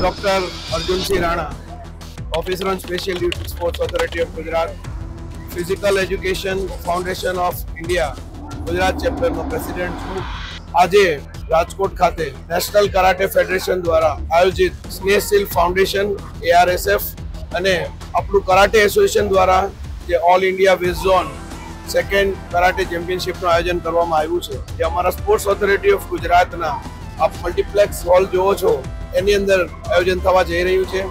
Dr. Arjun C. Rana, Officer on Special Duty Sports Authority of Gujarat, Physical Education Foundation of India, Gujarat chapter નો president છું. આજે રાજકોટ ખાતે national karate federation દ્વારા આયોજિત સ્નેહશીલ foundation ARSF અને આપણું karate association દ્વારા જે all India west zone second karate ચેમ્પિયનશિપનું આયોજન કરવામાં આવ્યું છે. જે અમારા સ્પોર્ટ્સ ઓથોરિટી ઓફ ગુજરાતના આપ મલ્ટીપ્લેક્સ હોલ જોવો છો એની અંદર આયોજન થવા જઈ રહ્યું છે.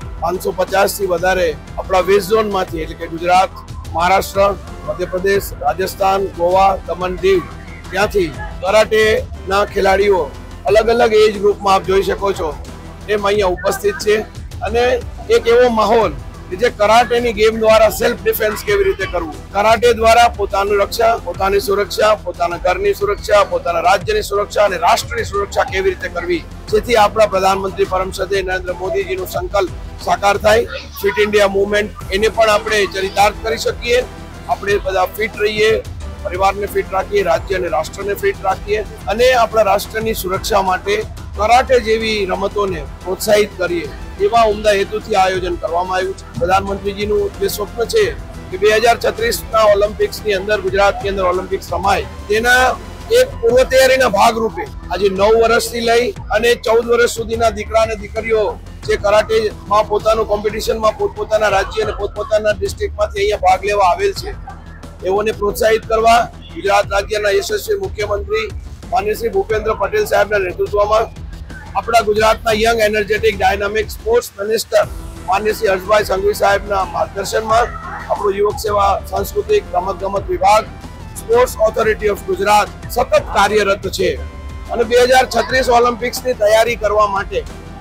550થી વધારે આપણા વેસ્ટ ઝોનમાંથી એટલે કે ગુજરાત, મહારાષ્ટ્ર, મધ્યપ્રદેશ, રાજસ્થાન, ગોવા, દમણ, દીવ ત્યાંથી કરાટેના ખેલાડીઓ અલગ અલગ એજ ગ્રુપમાં આપ જોઈ શકો છો એમ અહીંયા ઉપસ્થિત છે. અને એક એવો માહોલ કે જે કરાટેની ગેમ દ્વારા સેલ્ફ ડિફેન્સ કેવી રીતે કરવું, કરાટે દ્વારા પોતાની રક્ષા, પોતાની સુરક્ષા, પોતાના ઘરની સુરક્ષા, પોતાના રાજ્યની સુરક્ષા અને રાષ્ટ્રની સુરક્ષા કેવી રીતે કરવી, જેથી આપણા પ્રધાનમંત્રી પરમ શ્રદ્ધેય નરેન્દ્ર મોદીજીનો સંકલ્પ સાકાર થાય. ફિટ ઇન્ડિયા મુવમેન્ટ એને પણ આપણે ચરિતાર્થ કરી શકીએ. આપણે બધા ફિટ રહીએ, પરિવારને ફિટ રાખીએ, રાજ્ય અને રાષ્ટ્રને ફિટ રાખીએ અને આપણા રાષ્ટ્રની સુરક્ષા માટે કરાટે જેવી રમતોને પ્રોત્સાહિત કરીએ એવા ઉમદા હેતુથી આયોજન કરવામાં આવ્યું છે. પ્રધાનમંત્રીજીનું જે સ્વપ્ન છે કે 2036ના ઓલિમ્પિક્સની અંદર ગુજરાતની અંદર ઓલિમ્પિક્સ રમાય તેના એક પૂર્વ તૈયારીના ભાગરૂપે આજે 9 વર્ષથી લઈ અને 14 વર્ષ સુધીના દીકરા અને દીકરીઓ જે કરાટેમાં પોતાનું કોમ્પિટિશનમાં પોતપોતાના રાજ્ય અને પોતપોતાના ડિસ્ટ્રિક્ટમાંથી અહીંયા ભાગ લેવા આવેલ છે એઓને પ્રોત્સાહિત કરવા ગુજરાત રાજ્યના યશસ્વી મુખ્યમંત્રી માનનીય શ્રી ભૂપેન્દ્ર પટેલ સાહેબના નેતૃત્વમાં આપણા ગુજરાતના young energetic dynamic sports minister માનનીય શ્રી હર્ષભાઈ સંઘવી સાહેબના માર્ગદર્શનમાં આપણું યુવક સેવા, સાંસ્કૃતિક, રમતગમત વિભાગ, સ્પોર્ટ્સ ઓથોરિટી ઓફ ગુજરાત સતત કાર્યરત છે. અને 2036 ઓલિમ્પિક્સની તૈયારી કરવા માટે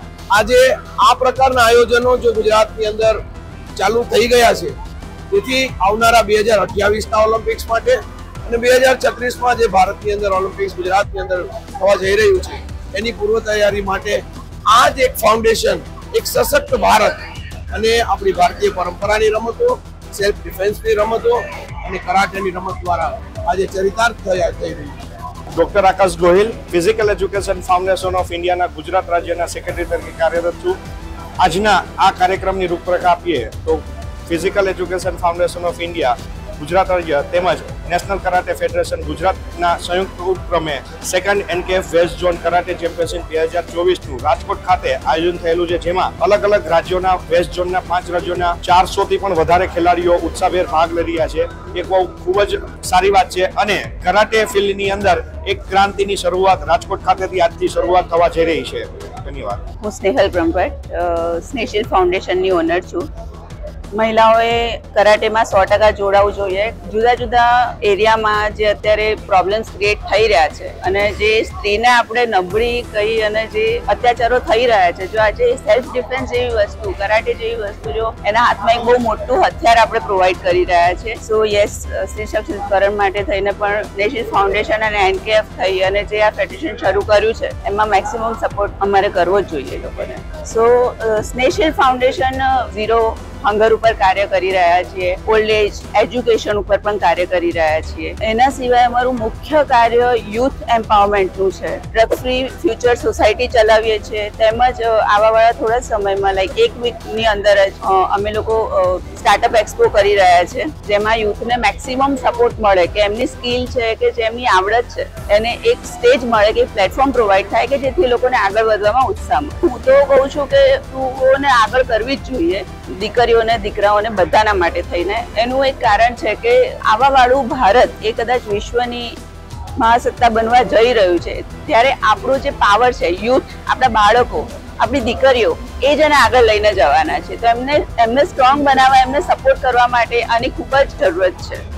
આજે આ પ્રકારના આયોજનો જો ગુજરાતની અંદર ચાલુ થઈ ગયા છે તેથી આવનારા 2028ના ઓલિમ્પિક્સ માટે અને 2036માં જે ભારતની અંદર ઓલિમ્પિક્સ ગુજરાતની અંદર થવા જઈ રહ્યું છે એની પૂર્વ તૈયારી માટે આ જ એક ફાઉન્ડેશન, એક સશક્ત ભારત અને આપણી ભારતીય પરંપરાની રમતો, સેલ્ફ ડિફેન્સની રમતો અને કરાટેની રમત દ્વારા આજે ચરિતાર્થ થઈ રહ્યું છે. Doctor Akash Gohil, physical education foundation of ઇન્ડિયાના ગુજરાત રાજ્યના સેક્રેટરી તરીકે કાર્યરત છું. આજના આ કાર્યક્રમની રૂપરેખા આપીએ તો physical education foundation of India Gujarat રાજ્ય તેમજ નેશનલ કરાટે ફેડરેશન ગુજરાતના સંયુક્ત ઉપક્રમે second NKF west zone karate championship 2024નું રાજકોટ ખાતે આયોજન થયેલું છે. જેમાં અલગ અલગ રાજ્યોના વેસ્ટ ઝોનના 5 રાજ્યોના 400થી પણ વધારે ખેલાડીઓ ઉત્સાહભેર ભાગ લઈ રહ્યા છે. એક બહુ ખૂબ જ સારી વાત છે અને કરાટે ફિલ્ડની અંદર એક ક્રાંતિની શરૂઆત રાજકોટ ખાતેથી આજથી શરૂઆત થવા જઈ રહી છે. ધન્યવાદ. હું સ્નેહલ બ્રહ્મભટ્ટ, સ્નેહશીલ ફાઉન્ડેશનની ઓનર છું. મહિલાઓએ કરાટેમાં 100% જોડાવું જોઈએ. જુદા જુદા એરિયામાં જે અત્યારે પ્રોબ્લેમ્સ ક્રિએટ થઈ રહ્યા છે અને જે સ્ત્રીને આપણે નબળી કહી અને જે અત્યાચારો થઈ રહ્યા છે, જો આજે સેલ્ફ ડિફેન્સ જેવી વસ્તુ, કરાટે જેવી વસ્તુ જો એના હાથમાં એક બહુ મોટું હથિયાર આપણે પ્રોવાઈડ કરી રહ્યા છે. સો યસ, સ્ત્રી સશક્તિકરણ માટે થઈને પણ સ્નેહશીલ ફાઉન્ડેશન અને NKF થઈ અને જે આ ફેડરેશન શરૂ કર્યું છે એમાં મેક્સિમમ સપોર્ટ અમારે કરવો જ જોઈએ લોકોને. So Snehsheel foundation zero hunger ઉપર કાર્ય કરી રહ્યા છીએ, ઓલ્ડ એજ એજ્યુકેશન ઉપર પણ કાર્ય કરી રહ્યા છીએ. એના સિવાય અમારું મુખ્ય કાર્ય યુથ એમ્પાવરમેન્ટનું છે. ડ્રગ ફ્રી ફ્યુચર સોસાયટી ચલાવીએ છીએ. તેમજ આવાવાળા થોડા સમયમાં લાઈક 1 વીકની અંદર જ અમે લોકો સ્ટાર્ટઅપ એક્સપો કરી રહ્યા છે, જેમાં યુથને મેક્સિમમ સપોર્ટ મળે કે એમની સ્કિલ છે કે જે એમની આવડત છે એને એક સ્ટેજ મળે, કે પ્લેટફોર્મ પ્રોવાઈડ થાય કે જેથી લોકોને આગળ વધવામાં ઉત્સાહ મળે. હું તો કહું છું કે લોકોને આગળ કરવી જ જોઈએ, દીકરીઓને, દીકરાઓને, બધાના માટે થઈને. એનું એક કારણ છે કે આવાવાળું ભારત એ કદાચ વિશ્વની મહાસત્તા બનવા જઈ રહ્યું છે ત્યારે આપણું જે પાવર છે, યુથ, આપણા બાળકો, આપણી દીકરીઓ એ જ એને આગળ લઈને જવાના છે. તો એમને સ્ટ્રોંગ બનાવવા, એમને સપોર્ટ કરવા માટે આની ખૂબ જ જરૂરત છે.